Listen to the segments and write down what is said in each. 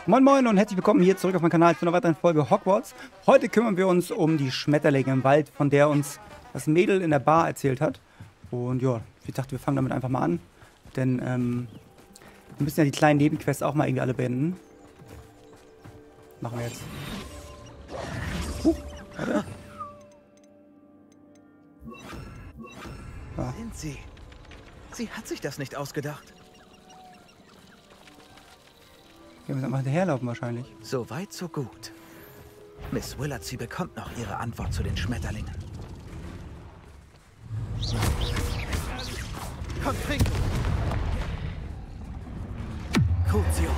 Moin Moin und herzlich willkommen hier zurück auf meinem Kanal zu einer weiteren Folge Hogwarts. Heute kümmern wir uns um die Schmetterlinge im Wald, von der uns das Mädel in der Bar erzählt hat. Und ja, ich dachte, wir fangen damit einfach mal an. Denn wir müssen ja die kleinen Nebenquests auch mal irgendwie alle beenden. Machen wir jetzt. Warte. Ja. Sind Sie? Sie hat sich das nicht ausgedacht. Wir müssen einfach hinterherlaufen wahrscheinlich. So weit, so gut. Miss Willard, sie bekommt noch ihre Antwort zu den Schmetterlingen. Komm, trink! Crucio!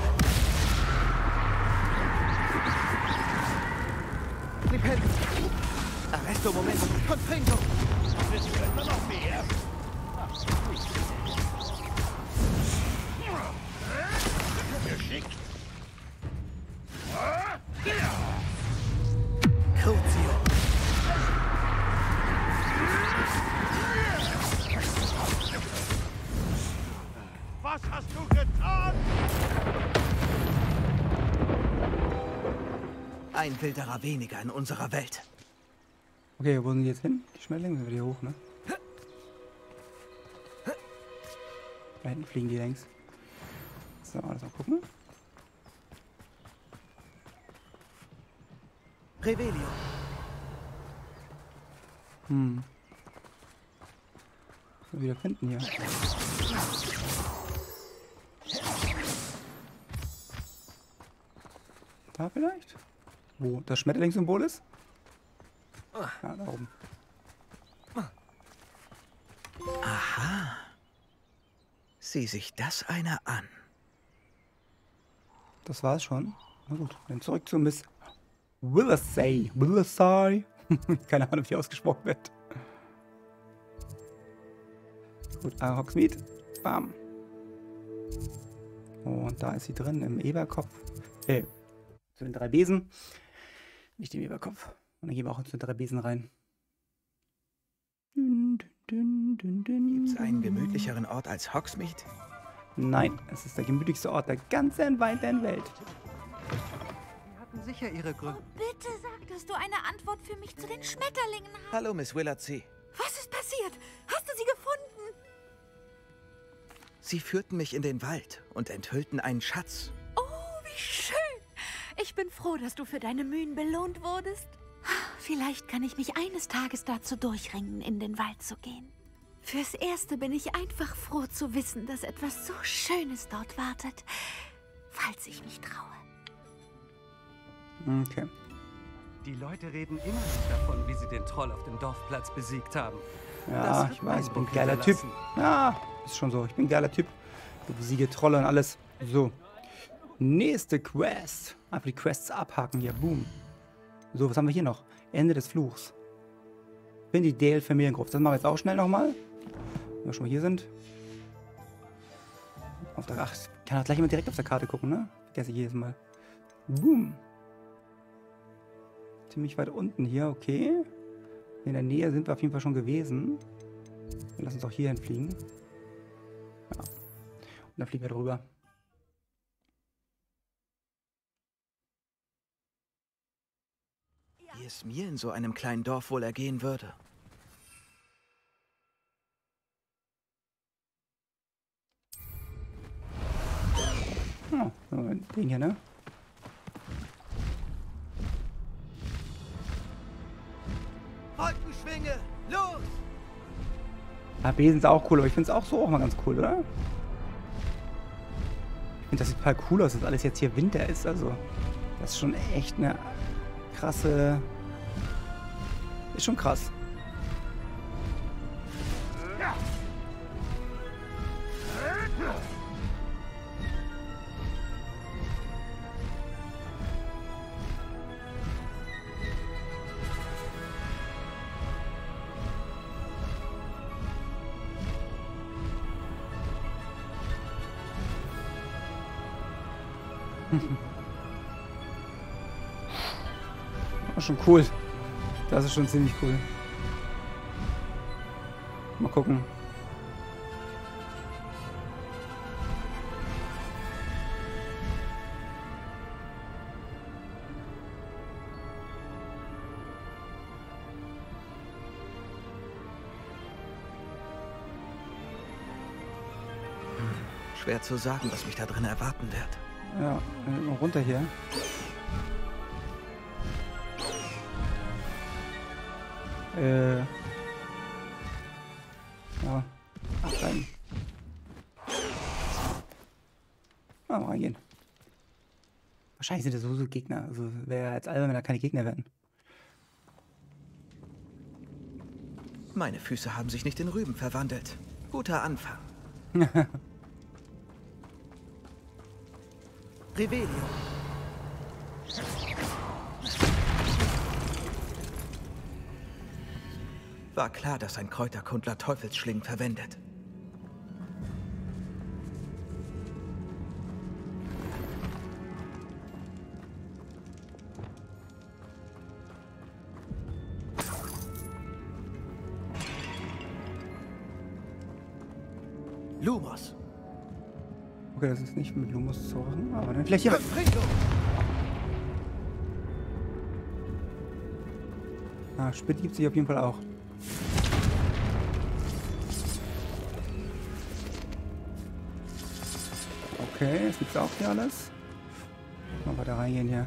Flipendo! Arresto momento! Confringo! Wissen wir immer noch mehr? Geschickt! Crucio! Was hast du getan? Ein Wilderer weniger in unserer Welt. Okay, wo sind die jetzt hin? Die Schmetterlinge sind wieder hoch, ne? Da hinten fliegen die längs. So, alles mal gucken. Revelio. So, wieder finden hier. Da vielleicht? Wo das Schmetterlingssymbol ist? Ja, da oben. Aha. Sieh sich das einer an. Das war's schon. Na gut, dann zurück zu Miss Willasay. Willasay. Keine Ahnung, wie ausgesprochen wird. Gut, Hogsmeade. Bam. Und da ist sie drin im Eberkopf. Zu den 3 Besen. Nicht im Eberkopf. Und dann gehen wir auch zu den 3 Besen rein. Gibt's einen gemütlicheren Ort als Hogsmeade? Nein, es ist der gemütlichste Ort der ganzen weiten Welt. Sie hatten sicher Ihre Gründe. Oh, bitte sag, dass du eine Antwort für mich zu den Schmetterlingen hast. Hallo, Miss Willard. Was ist passiert? Hast du sie gefunden? Sie führten mich in den Wald und enthüllten einen Schatz. Oh, wie schön. Ich bin froh, dass du für deine Mühen belohnt wurdest. Vielleicht kann ich mich eines Tages dazu durchringen, in den Wald zu gehen. Fürs Erste bin ich einfach froh zu wissen, dass etwas so Schönes dort wartet, falls ich mich traue. Okay. Die Leute reden immer noch davon, wie sie den Troll auf dem Dorfplatz besiegt haben. Ja, ich weiß, ich bin ein geiler Typ. Ja, ist schon so. Ich bin ein geiler Typ. Ich besiege Trolle und alles. So. Nächste Quest. Einfach die Quests abhaken hier. Boom. So, was haben wir hier noch? Ende des Fluchs. Bin die Dale Familiengruft. Das machen wir jetzt auch schnell nochmal. Wenn wir schon mal hier sind. Ach, ich kann auch gleich immer direkt auf der Karte gucken, ne? Vergesse ich jedes Mal. Boom. Ziemlich weit unten hier, okay. In der Nähe sind wir auf jeden Fall schon gewesen. Wir lassen uns auch hier hinfliegen. Ja. Und dann fliegen wir drüber. Wie es mir in so einem kleinen Dorf wohl ergehen würde. Oh, den hier, ne? Wolkenschwinge, los! Ah, Besen ist auch cool, aber ich finde es auch so auch mal ganz cool, oder? Ich finde, das sieht total cool aus, dass alles jetzt hier Winter ist. Also, das ist schon echt eine krasse... Ist schon krass. War schon cool. Das ist schon ziemlich cool. Mal gucken. Schwer zu sagen, was mich da drin erwarten wird. Ja, mal runter hier. Ja, absteigen. Mal reingehen. Wahrscheinlich sind das so Gegner. Also wäre jetzt albern, wenn da keine Gegner wären. Meine Füße haben sich nicht in Rüben verwandelt. Guter Anfang. Revelio. War klar, dass ein Kräuterkundler Teufelsschlingen verwendet. Lumos. Okay, das ist nicht mit Lumos zu machen, aber dann vielleicht hier. Ah, Spit gibt es hier auf jeden Fall auch. Okay, das gibt's auch hier alles. Mal weiter reingehen hier.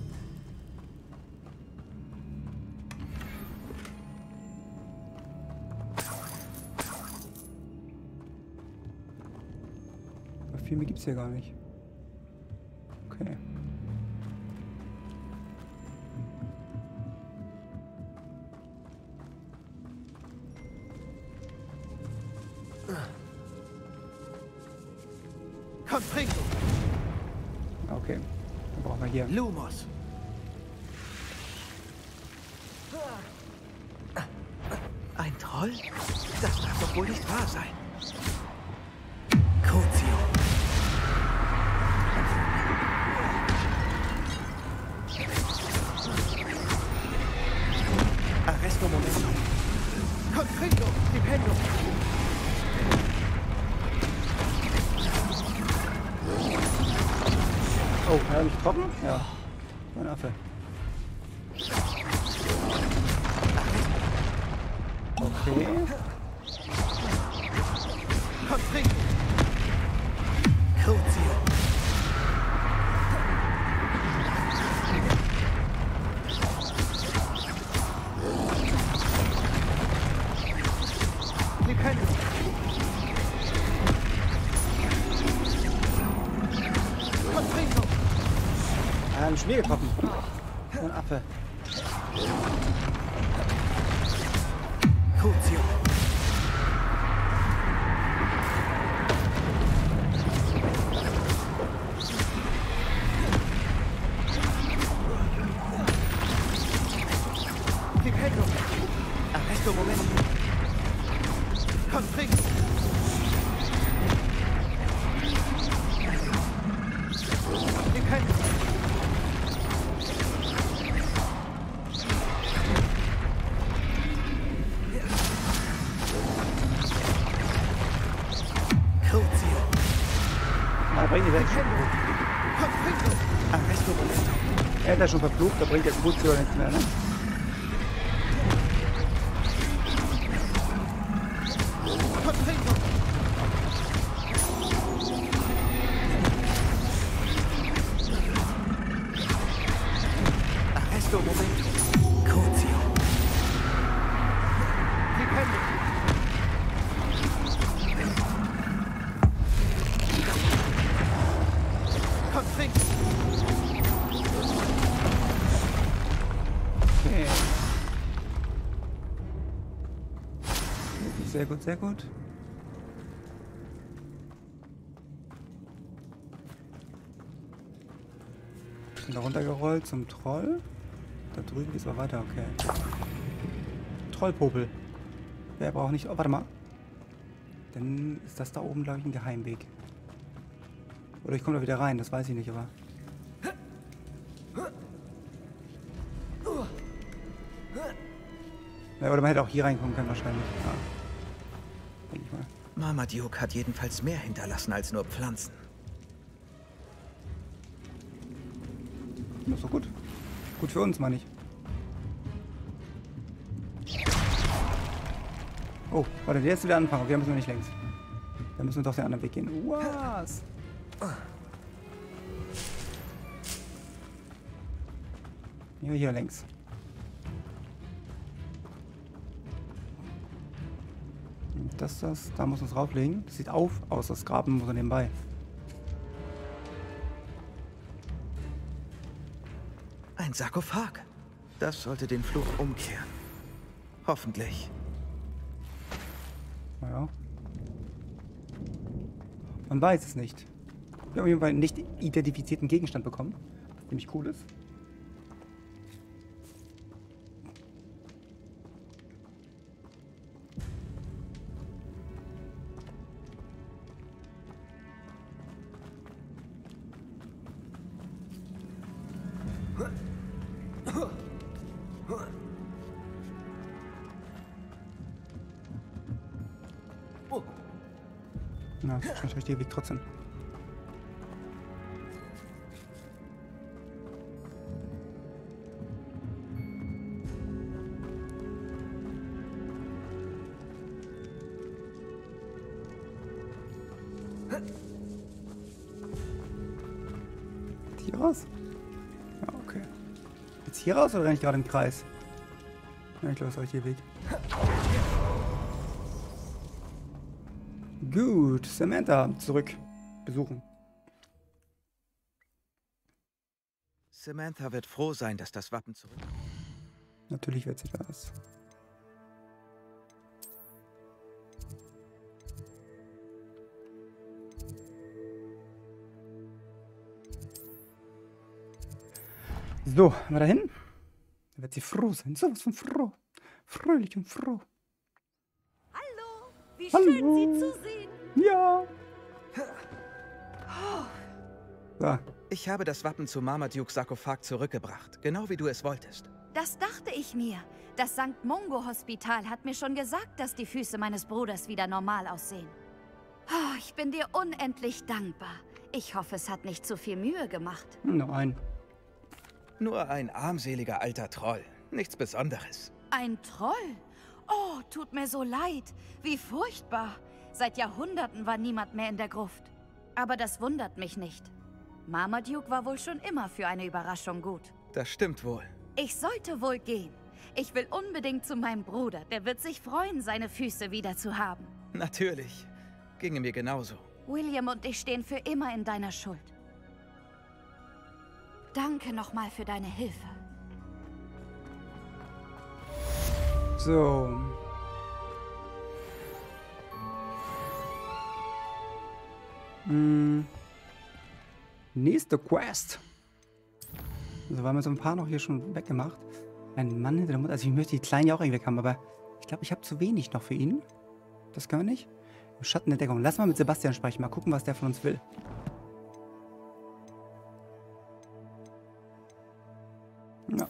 Viel mehr gibt's hier gar nicht. Okay. Confringo. Okay. Dann brauchen wir hier. Lumos. Ein Troll? Das darf doch wohl nicht wahr sein. Crucio. Arresto momento. Confringo. Dependo. Oh, hat er mich getroffen? Ja. Mein Affe. Okay. Confringo. Crucio. Dependo. Confringo. Er hat mich mir getroffen. Mein Affe. Crucio. Dependo. Arresto momento. Confringo. Dependo. Crucio. Na, bring die weg. Confringo. Arresto momento. Er hat ja schon verflucht, da bringt jetzt Crucio nichts mehr, ne? Confringo. Arresto momento. Crucio. Dependo. Confringo. Okay. Sehr gut, sehr gut. Sind da runtergerollt zum Troll. Da drüben geht's mal weiter, okay. Trollpopel. Wer braucht nicht... Oh, warte mal. Dann ist das da oben, glaube ich, ein Geheimweg. Oder ich komme da wieder rein, das weiß ich nicht, aber... Ja, oder man hätte auch hier reinkommen können wahrscheinlich. Ja. Denke ich mal. Marmaduke hat jedenfalls mehr hinterlassen als nur Pflanzen. Das ist doch gut. Gut für uns, meine ich. Oh, warte, der ist wieder anfangen. Okay, müssen wir nicht längs. Dann müssen wir doch den anderen Weg gehen. Was? Ja, hier längs. Und das, da muss man es rauflegen. Das sieht aus, das Graben muss er nebenbei. Ein Sarkophag. Das sollte den Fluch umkehren. Hoffentlich. Naja. Man weiß es nicht. Wir haben auf jeden Fall einen nicht identifizierten Gegenstand bekommen. Was ziemlich cool ist. Na, das ist schon der richtige Weg trotzdem. Hier raus? Ja, okay. Jetzt hier raus oder renne ich gerade im Kreis? Ja, ich glaube, das ist der richtige Weg. Gut, Samantha zurück besuchen. Samantha wird froh sein, dass das Wappen zurück... Natürlich wird sie das. So, mal dahin. Da wird sie froh sein. Sowas von froh. Fröhlich und froh. Hallo, wie Hallo. schön, Sie zu sehen. Ja. So. Ich habe das Wappen zu Marmadukes Sarkophag zurückgebracht, genau wie du es wolltest. Das dachte ich mir. Das St. Mungo-Hospital hat mir schon gesagt, dass die Füße meines Bruders wieder normal aussehen. Oh, ich bin dir unendlich dankbar. Ich hoffe, es hat nicht zu viel Mühe gemacht. Nein. Nur ein armseliger alter Troll, nichts Besonderes. Ein Troll? Oh, tut mir so leid. Wie furchtbar. Seit Jahrhunderten war niemand mehr in der Gruft. Aber das wundert mich nicht. Marmaduke war wohl schon immer für eine Überraschung gut. Das stimmt wohl. Ich sollte wohl gehen. Ich will unbedingt zu meinem Bruder. Der wird sich freuen, seine Füße wieder zu haben. Natürlich. Ginge mir genauso. William und ich stehen für immer in deiner Schuld. Danke nochmal für deine Hilfe. So. Nächste Quest. Also, wir haben jetzt ein paar noch hier schon weggemacht. Ein Mann hinter der Mutter. Also, ich möchte die Kleinen ja auch irgendwie weg haben, aber ich glaube, ich habe zu wenig noch für ihn. Das können wir nicht. Schattenentdeckung. Lass mal mit Sebastian sprechen. Mal gucken, was der von uns will. Ja.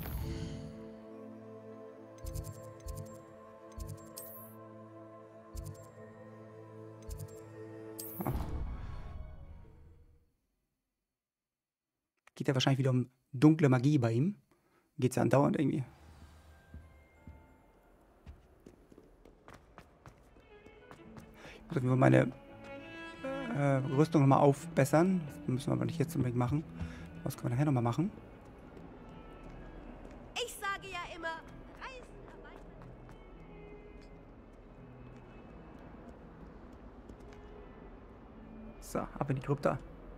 Geht ja wahrscheinlich wieder um dunkle Magie bei ihm. Geht's ja andauernd irgendwie. Ich muss auf jeden Fall meine Rüstung nochmal aufbessern. Das müssen wir aber nicht jetzt unbedingt machen. Was können wir nachher nochmal machen? Ich sage ja immer, Reisen erweitern. So, ab in die Krypta.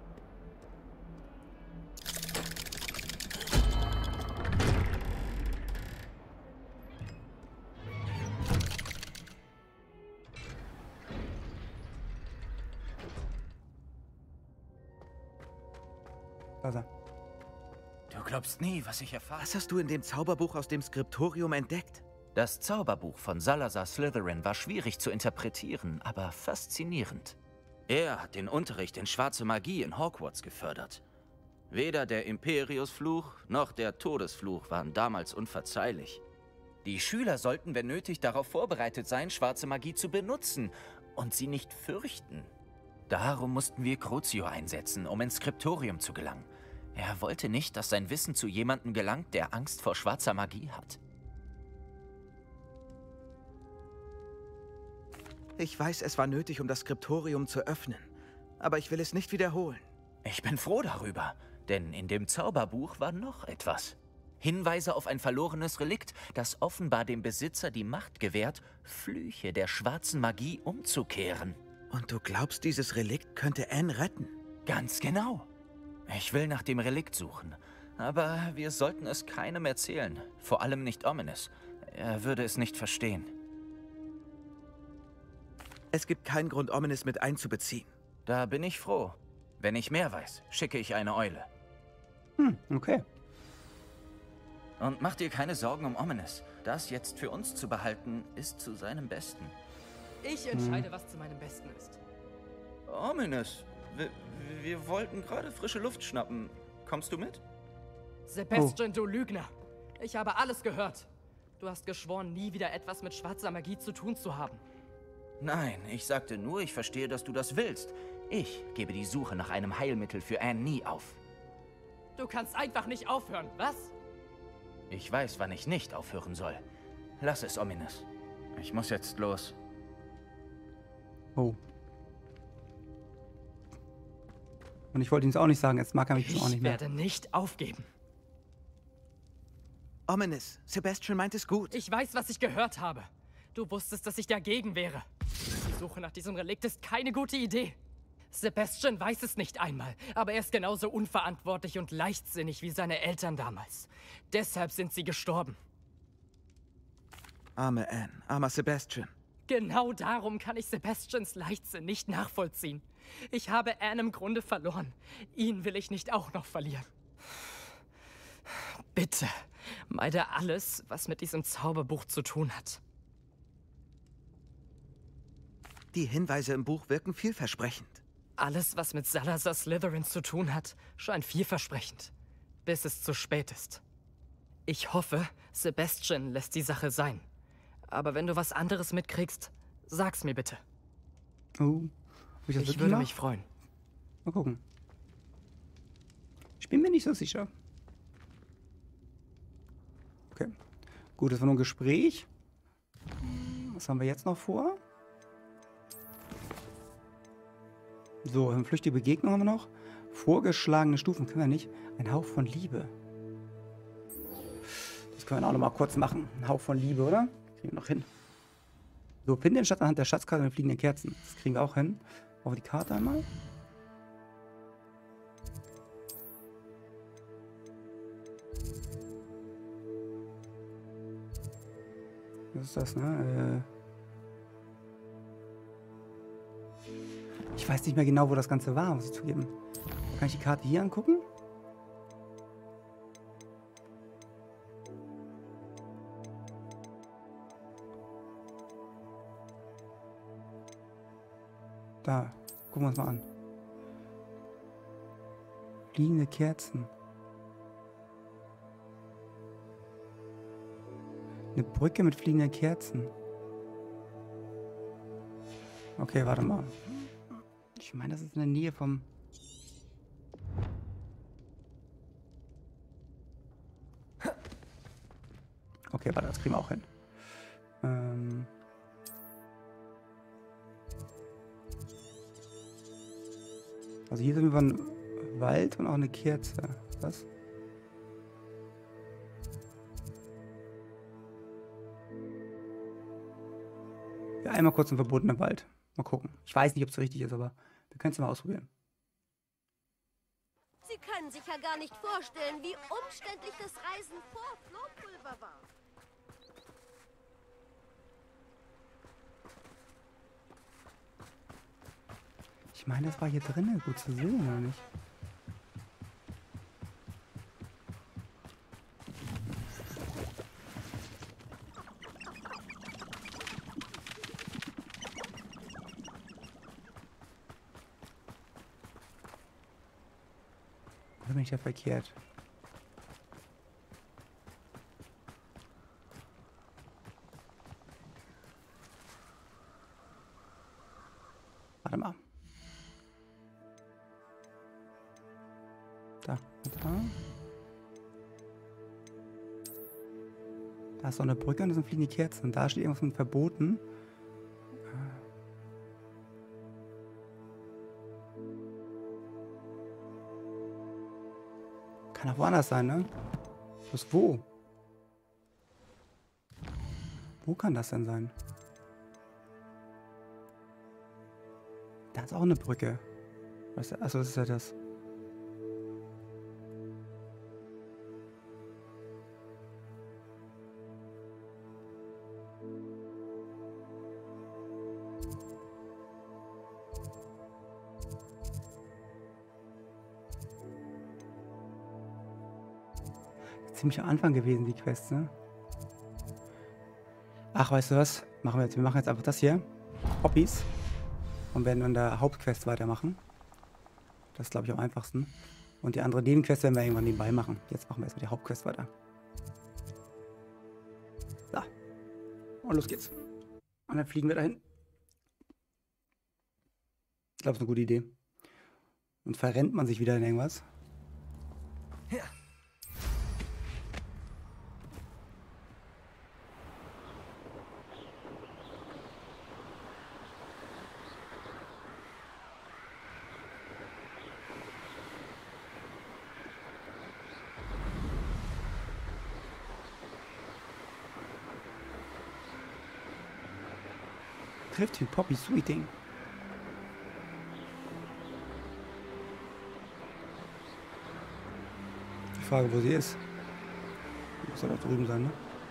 Also. Du glaubst nie, was ich erfahre. Was hast du in dem Zauberbuch aus dem Skriptorium entdeckt? Das Zauberbuch von Salazar Slytherin war schwierig zu interpretieren, aber faszinierend. Er hat den Unterricht in schwarze Magie in Hogwarts gefördert. Weder der Imperiusfluch noch der Todesfluch waren damals unverzeihlich. Die Schüler sollten, wenn nötig, darauf vorbereitet sein, schwarze Magie zu benutzen und sie nicht fürchten. Darum mussten wir Crucio einsetzen, um ins Skriptorium zu gelangen. Er wollte nicht, dass sein Wissen zu jemandem gelangt, der Angst vor schwarzer Magie hat. Ich weiß, es war nötig, um das Skriptorium zu öffnen. Aber ich will es nicht wiederholen. Ich bin froh darüber, denn in dem Zauberbuch war noch etwas. Hinweise auf ein verlorenes Relikt, das offenbar dem Besitzer die Macht gewährt, Flüche der schwarzen Magie umzukehren. Und du glaubst, dieses Relikt könnte Anne retten? Ganz genau. Ich will nach dem Relikt suchen. Aber wir sollten es keinem erzählen. Vor allem nicht Ominis. Er würde es nicht verstehen. Es gibt keinen Grund, Ominis mit einzubeziehen. Da bin ich froh. Wenn ich mehr weiß, schicke ich eine Eule. Okay. Und mach dir keine Sorgen um Ominis. Das jetzt für uns zu behalten, ist zu seinem Besten. Ich entscheide, was zu meinem Besten ist. Ominis, wir wollten gerade frische Luft schnappen. Kommst du mit? Sebastian, du Lügner. Ich habe alles gehört. Du hast geschworen, nie wieder etwas mit schwarzer Magie zu tun zu haben. Nein, ich sagte nur, ich verstehe, dass du das willst. Ich gebe die Suche nach einem Heilmittel für Anne nie auf. Du kannst einfach nicht aufhören, was? Ich weiß, wann ich nicht aufhören soll. Lass es, Ominis. Ich muss jetzt los. Oh. Und ich wollte ihm es auch nicht sagen, jetzt mag er mich auch nicht Ich mehr. werde nicht aufgeben. Ominis, Sebastian meint es gut. Ich weiß, was ich gehört habe. Du wusstest, dass ich dagegen wäre. Die Suche nach diesem Relikt ist keine gute Idee. Sebastian weiß es nicht einmal, aber er ist genauso unverantwortlich und leichtsinnig wie seine Eltern damals. Deshalb sind sie gestorben. Arme Anne, armer Sebastian. Genau darum kann ich Sebastians Leichtsinn nicht nachvollziehen. Ich habe Anne im Grunde verloren. Ihn will ich nicht auch noch verlieren. Bitte, meide alles, was mit diesem Zauberbuch zu tun hat. Die Hinweise im Buch wirken vielversprechend. Alles, was mit Salazar Slytherin zu tun hat, scheint vielversprechend. Bis es zu spät ist. Ich hoffe, Sebastian lässt die Sache sein. Aber wenn du was anderes mitkriegst, sag's mir bitte. Oh. Ich würde mich freuen. Mal gucken. Ich bin mir nicht so sicher. Okay. Gut, das war nur ein Gespräch. Was haben wir jetzt noch vor? So, eine flüchtige Begegnung haben wir noch. Vorgeschlagene Stufen können wir nicht. Ein Hauch von Liebe. Das können wir auch noch mal kurz machen. Ein Hauch von Liebe, oder? Kriegen wir noch hin. So, finde den Stadt anhand der Schatzkarte mit fliegenden Kerzen. Das kriegen wir auch hin. Auf die Karte einmal. Was ist das, ne? Ich weiß nicht mehr genau, wo das Ganze war, muss ich zugeben. Kann ich die Karte hier angucken? Da, gucken wir uns mal an. Fliegende Kerzen. Eine Brücke mit fliegenden Kerzen. Okay, warte mal. Ich meine, das ist in der Nähe vom... Okay, warte, das kriegen wir auch hin. Also hier sind wir ein Wald und auch eine Kerze. Was? Ja, einmal kurz im verbotenen Wald. Mal gucken. Ich weiß nicht, ob es richtig ist, aber wir können es mal ausprobieren. Sie können sich ja gar nicht vorstellen, wie umständlich das Reisen vor Flohpulver war. Ich meine, das war hier drinnen gut zu sehen, oder nicht? Oder bin ich ja verkehrt? Warte mal. Da, da. Da ist so eine Brücke und da sind fliegende Kerzen. Da steht irgendwas mit verboten. Kann auch woanders sein, ne? Bloß wo? Wo kann das denn sein? Da ist auch eine Brücke. Was? Achso, das ist ja das. Ziemlich am Anfang gewesen, die Quest, ne? Ach, weißt du was? Machen wir jetzt. Wir machen jetzt einfach das hier. Hobbys. Und werden an der Hauptquest weitermachen. Das ist, glaube ich, am einfachsten. Und die andere Nebenquest werden wir irgendwann nebenbei machen. Jetzt machen wir erstmal die Hauptquest weiter. So. Und los geht's. Und dann fliegen wir dahin. Ich glaube, es ist eine gute Idee. Und verrennt man sich wieder in irgendwas. Ja. Trifft den Poppy Sweeting. Die Frage, wo sie ist. Muss ja da drüben sein, ne?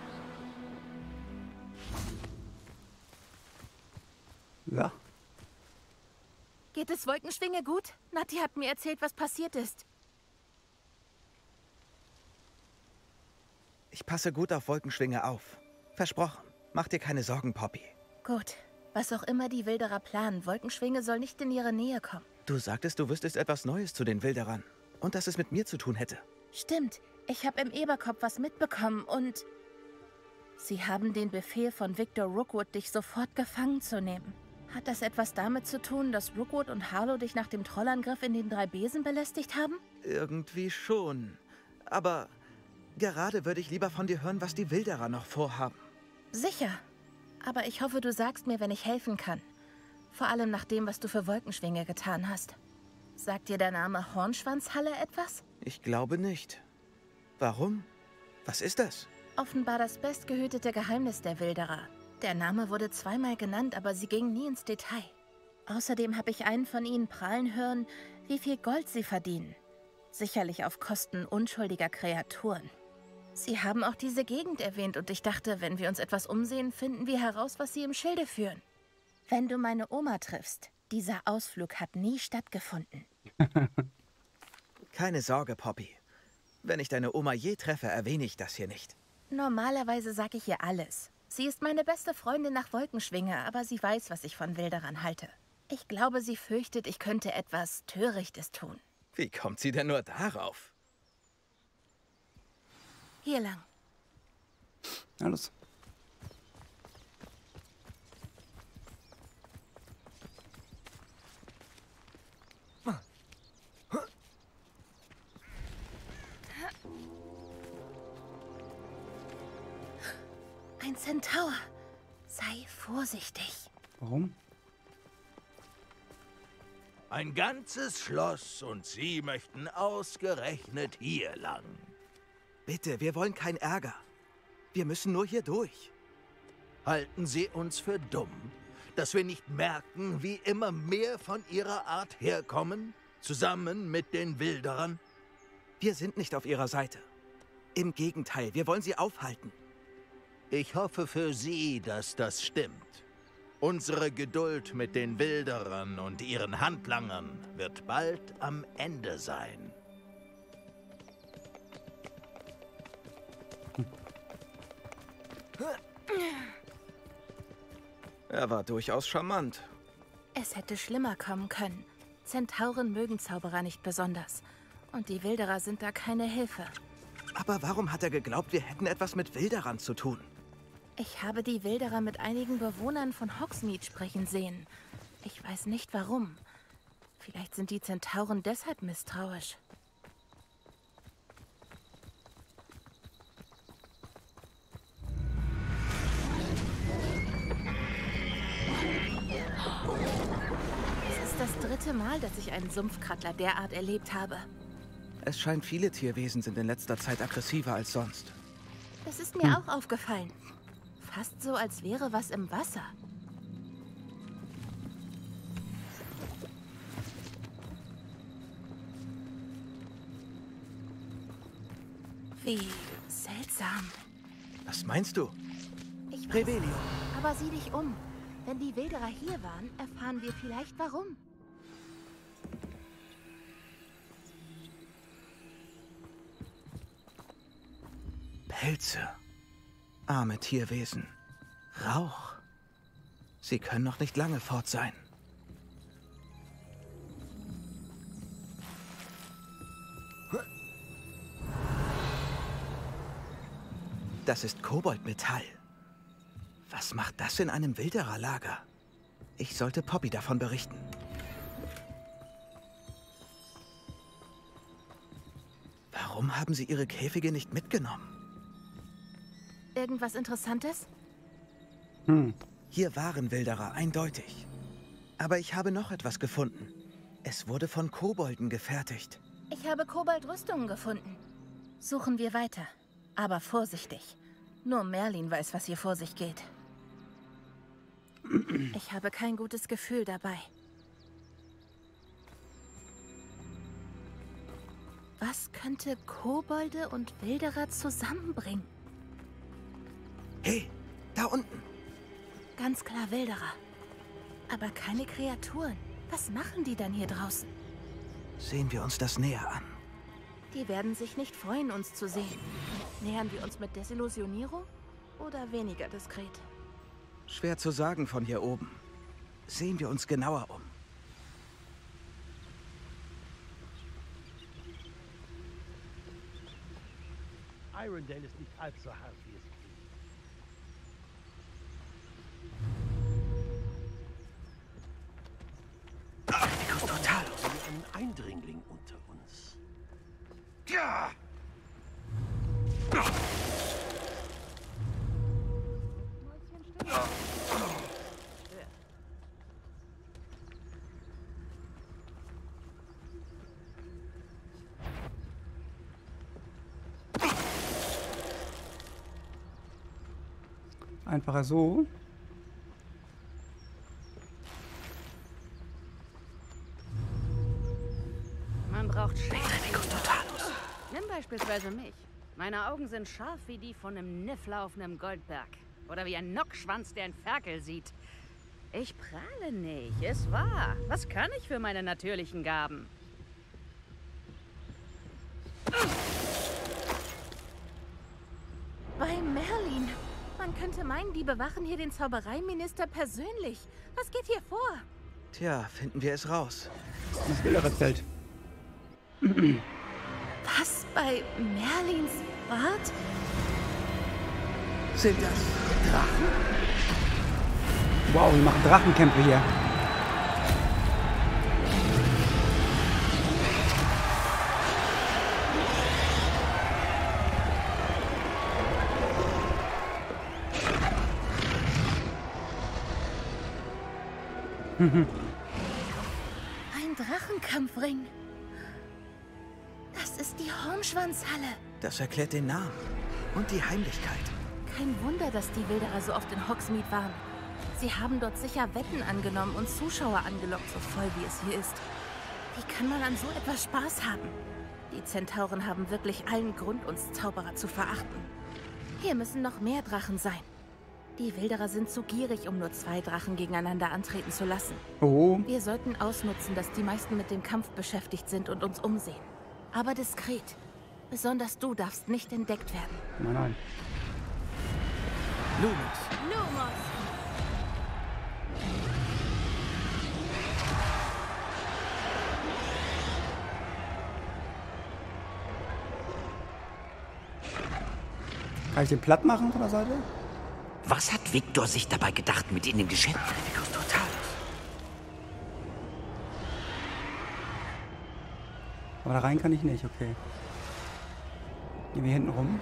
Ja. Geht es Wolkenschwinge gut? Nati hat mir erzählt, was passiert ist. Ich passe gut auf Wolkenschwinge auf. Versprochen. Mach dir keine Sorgen, Poppy. Gut. Was auch immer die Wilderer planen, Wolkenschwinge soll nicht in ihre Nähe kommen. Du sagtest, du wüsstest etwas Neues zu den Wilderern. Und dass es mit mir zu tun hätte. Stimmt. Ich habe im Eberkopf was mitbekommen und... Sie haben den Befehl von Victor Rookwood, dich sofort gefangen zu nehmen. Hat das etwas damit zu tun, dass Rookwood und Harlow dich nach dem Trollangriff in den 3 Besen belästigt haben? Irgendwie schon. Aber gerade würde ich lieber von dir hören, was die Wilderer noch vorhaben. Sicher. Aber ich hoffe, du sagst mir, wenn ich helfen kann. Vor allem nach dem, was du für Wolkenschwinge getan hast. Sagt dir der Name Hornschwanzhalle etwas? Ich glaube nicht. Warum? Was ist das? Offenbar das bestgehütete Geheimnis der Wilderer. Der Name wurde 2-mal genannt, aber sie ging nie ins Detail. Außerdem habe ich einen von ihnen prahlen hören, wie viel Gold sie verdienen. Sicherlich auf Kosten unschuldiger Kreaturen. Sie haben auch diese Gegend erwähnt und ich dachte, wenn wir uns etwas umsehen, finden wir heraus, was sie im Schilde führen. Wenn du meine Oma triffst, dieser Ausflug hat nie stattgefunden. Keine Sorge, Poppy. Wenn ich deine Oma je treffe, erwähne ich das hier nicht. Normalerweise sage ich ihr alles. Sie ist meine beste Freundin nach Wolkenschwinge, aber sie weiß, was ich von Wilderern halte. Ich glaube, sie fürchtet, ich könnte etwas Törichtes tun. Wie kommt sie denn nur darauf? Hier lang. Na los. Ein Centaur. Sei vorsichtig. Warum? Ein ganzes Schloss und Sie möchten ausgerechnet hier lang. Bitte, wir wollen keinen Ärger. Wir müssen nur hier durch. Halten Sie uns für dumm, dass wir nicht merken, wie immer mehr von Ihrer Art herkommen, zusammen mit den Wilderern? Wir sind nicht auf ihrer Seite. Im Gegenteil, wir wollen sie aufhalten. Ich hoffe für Sie, dass das stimmt. Unsere Geduld mit den Wilderern und ihren Handlangern wird bald am Ende sein. Er war durchaus charmant. Es hätte schlimmer kommen können. Zentauren mögen Zauberer nicht besonders. Und die Wilderer sind da keine Hilfe. Aber warum hat er geglaubt, wir hätten etwas mit Wilderern zu tun? Ich habe die Wilderer mit einigen Bewohnern von Hogsmeade sprechen sehen. Ich weiß nicht warum. Vielleicht sind die Zentauren deshalb misstrauisch. Es ist das 3. Mal, dass ich einen Sumpfkrattler derart erlebt habe. Es scheint, viele Tierwesen sind in letzter Zeit aggressiver als sonst. Das ist mir auch aufgefallen. Fast so, als wäre was im Wasser. Wie seltsam. Was meinst du? Ich weiß, Revelio. aber sieh dich um. Wenn die Wilderer hier waren, erfahren wir vielleicht warum. Pelze. Arme Tierwesen. Rauch. Sie können noch nicht lange fort sein. Das ist Koboldmetall. Was macht das in einem Wildererlager? Ich sollte Poppy davon berichten. Warum haben Sie Ihre Käfige nicht mitgenommen? Irgendwas Interessantes? Hier waren Wilderer, eindeutig. Aber ich habe noch etwas gefunden. Es wurde von Kobolden gefertigt. Ich habe Koboldrüstungen gefunden. Suchen wir weiter. Aber vorsichtig. Nur Merlin weiß, was hier vor sich geht. Ich habe kein gutes Gefühl dabei. Was könnte Kobolde und Wilderer zusammenbringen? Hey, da unten. Ganz klar Wilderer. Aber keine Kreaturen. Was machen die dann hier draußen? Sehen wir uns das näher an. Die werden sich nicht freuen, uns zu sehen. Nähern wir uns mit Desillusionierung oder weniger diskret? Schwer zu sagen von hier oben. Sehen wir uns genauer um. Irondale ist nicht allzu hart, wie es klingt. Total. Ein Eindringling unter uns. Ja! Einfacher so. Man braucht Nimm beispielsweise mich. Meine Augen sind scharf wie die von einem Niffler auf einem Goldberg. Oder wie ein Nockschwanz, der einen Ferkel sieht. Ich prahle nicht, ist wahr. Was kann ich für meine natürlichen Gaben? Bei Merlin. Man könnte meinen, die bewachen hier den Zaubereiminister persönlich. Was geht hier vor? Tja, finden wir es raus. Das Wildererzelt. Was bei Merlins Bart? Sind das Drachen? Wow, wir machen Drachenkämpfe hier. Ein Drachenkampfring. Das ist die Hornschwanzhalle. Das erklärt den Namen und die Heimlichkeit. Kein Wunder, dass die Wilderer so oft in Hogsmeade waren. Sie haben dort sicher Wetten angenommen und Zuschauer angelockt, so voll wie es hier ist. Wie kann man an so etwas Spaß haben? Die Zentauren haben wirklich allen Grund, uns Zauberer zu verachten. Hier müssen noch mehr Drachen sein. Die Wilderer sind zu gierig, um nur 2 Drachen gegeneinander antreten zu lassen. Oh. Wir sollten ausnutzen, dass die meisten mit dem Kampf beschäftigt sind und uns umsehen. Aber diskret. Besonders du darfst nicht entdeckt werden. Nein, nein. Lumos. Lumos! Kann ich den platt machen von der Seite? Was hat Victor sich dabei gedacht mit in dem Geschäft? Total. Aber da rein kann ich nicht, okay. Gehen wir hinten rum.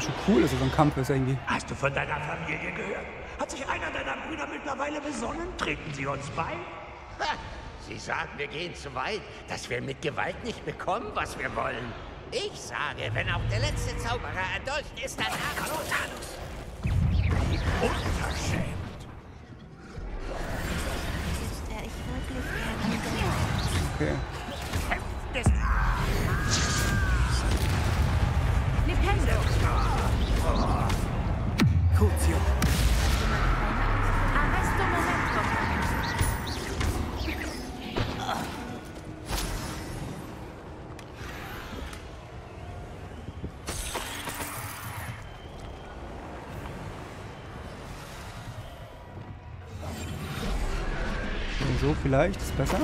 schon cool, dass so ein Kampf ist irgendwie. Hast du von deiner Familie gehört? Hat sich einer deiner Brüder mittlerweile besonnen? Treten sie uns bei? Ha, sie sagen, wir gehen zu weit, dass wir mit Gewalt nicht bekommen, was wir wollen. Ich sage, wenn auch der letzte Zauberer erdolchen ist, dann Totalus. Unverschämt. Ist er ich wirklich gerne? Okay. Nintendo! Crucio. Arresto Momentum. So vielleicht ist besser.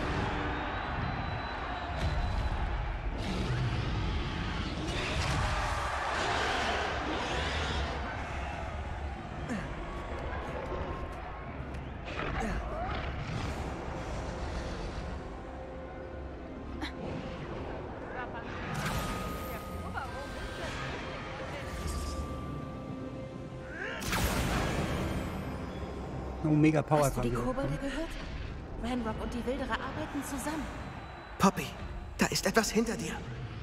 Mega Power. Hast du die Kobolde gehört? Ranrock und die Wilderer arbeiten zusammen. Poppy, da ist etwas hinter dir.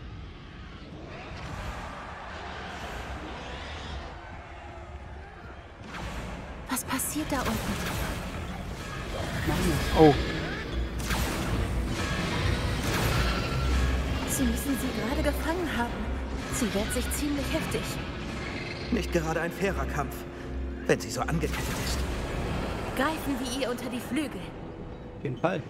Was passiert da unten? Oh. Sie müssen sie gerade gefangen haben. Sie wehrt sich ziemlich heftig. Nicht gerade ein fairer Kampf, wenn sie so angekettet ist. Greifen wir ihr unter die Flügel. Auf jeden Fall.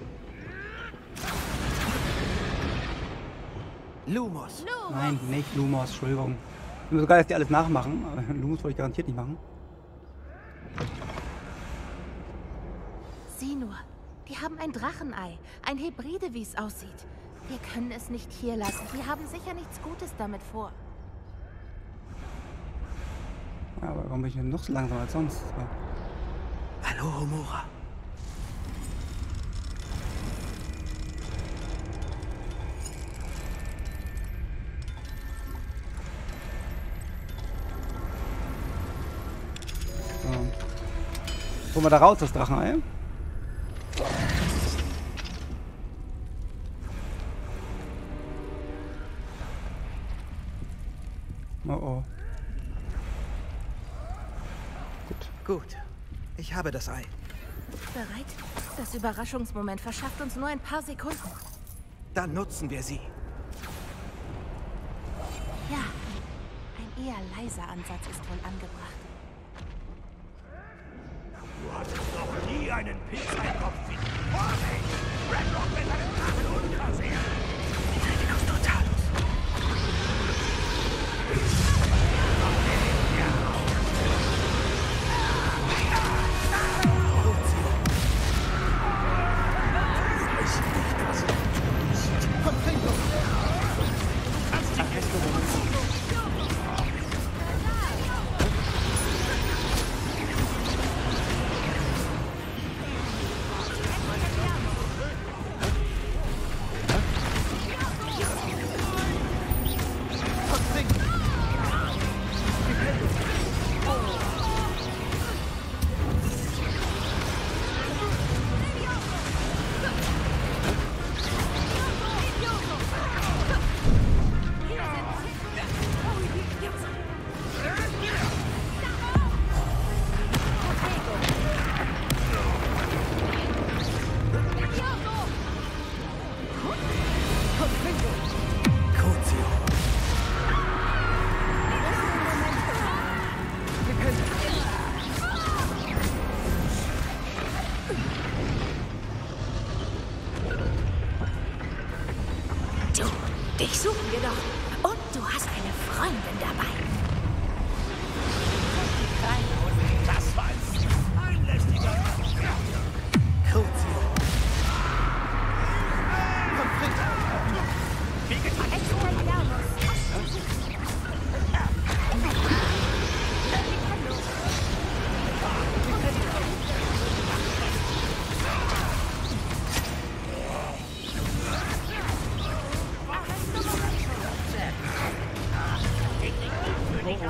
Lumos. Nein, nicht Lumos, Entschuldigung. Ich bin sogar, dass die alles nachmachen, aber Lumos wollte ich garantiert nicht machen. Sieh nur, die haben ein Drachenei. Ein Hybride, wie es aussieht. Wir können es nicht hier lassen. Die haben sicher nichts Gutes damit vor. Ja, aber warum bin ich denn noch so langsam als sonst? So. Hallo, Homura. Holen wir da raus, das Drachenei? Oh oh. Gut. Ich habe das Ei. Bereit? Das Überraschungsmoment verschafft uns nur ein paar Sekunden. Dann nutzen wir sie. Ja, ein eher leiser Ansatz ist wohl angebracht. Du hattest noch nie einen Pilzeintopf wie Vorsicht! Ranrock mit einem Drachen unkassiert! Vicus Totalus.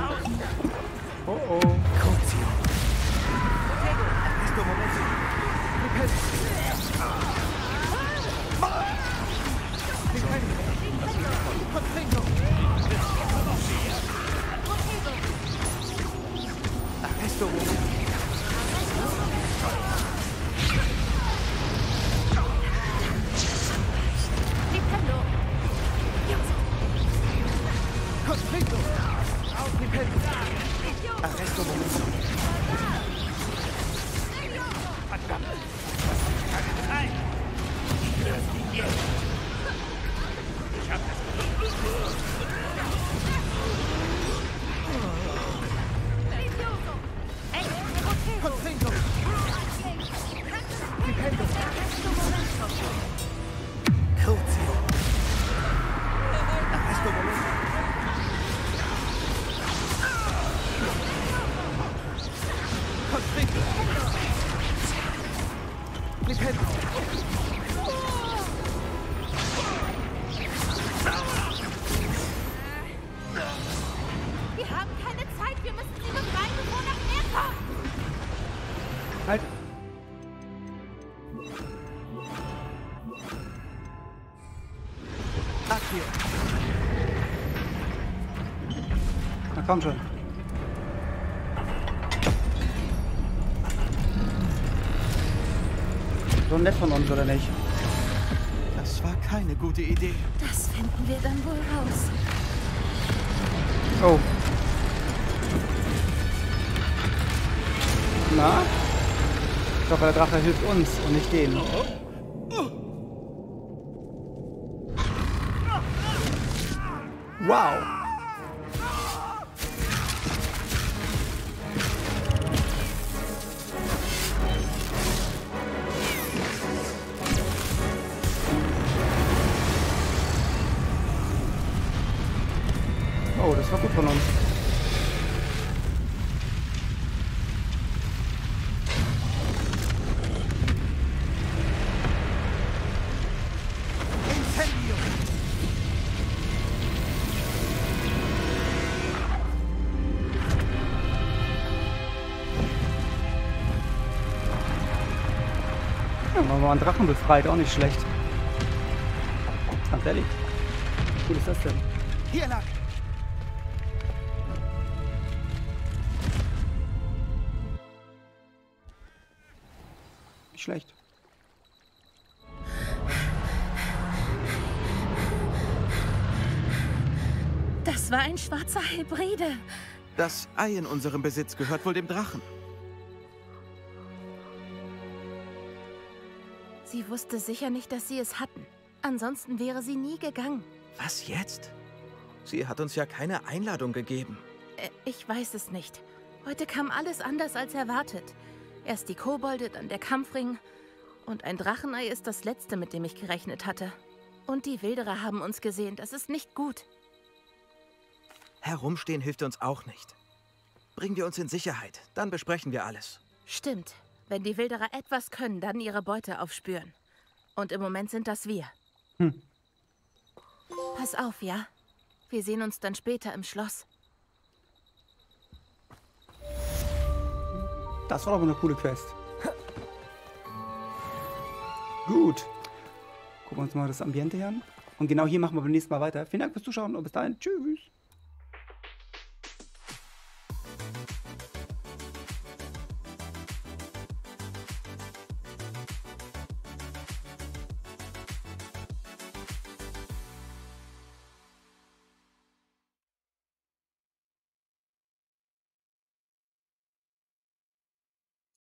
Oh oh. Crucio. Questo momento. Arresto momento. Conflicto! Arresto momento. Verdammt! Keine Zeit! Lass die hier! Ich hab das Conflicto! Dipendo! Crucio! Arresto momento. Conflicto! Dipendo! Wir haben keine Zeit. Wir müssen sie befreien, bevor noch mehr kommt. Halt. Accio! Na komm schon. So nett von uns, oder nicht? Das war keine gute Idee. Das finden wir dann wohl raus. Oh. Na? Ich hoffe, der Drache hilft uns und nicht denen. Wow. Oh, das war gut von uns. Incendio! Ja, wenn man mal einen Drachen befreit, auch nicht schlecht. Ganz ehrlich. Wie cool ist das denn? Hier lang! Nicht schlecht. Das war ein schwarzer Hybride. Das Ei in unserem Besitz gehört wohl dem Drachen. Sie wusste sicher nicht, dass sie es hatten. Ansonsten wäre sie nie gegangen. Was jetzt? Sie hat uns ja keine Einladung gegeben. Ich weiß es nicht. Heute kam alles anders als erwartet. Erst die Kobolde, dann der Kampfring. Und ein Drachenei ist das Letzte, mit dem ich gerechnet hatte. Und die Wilderer haben uns gesehen. Das ist nicht gut. Herumstehen hilft uns auch nicht. Bringen wir uns in Sicherheit, dann besprechen wir alles. Stimmt. Wenn die Wilderer etwas können, dann ihre Beute aufspüren. Und im Moment sind das wir. Pass auf, ja? Wir sehen uns dann später im Schloss. Das war doch eine coole Quest. Gut. Gucken wir uns mal das Ambiente hier an. Und genau hier machen wir beim nächsten Mal weiter. Vielen Dank fürs Zuschauen und bis dahin. Tschüss.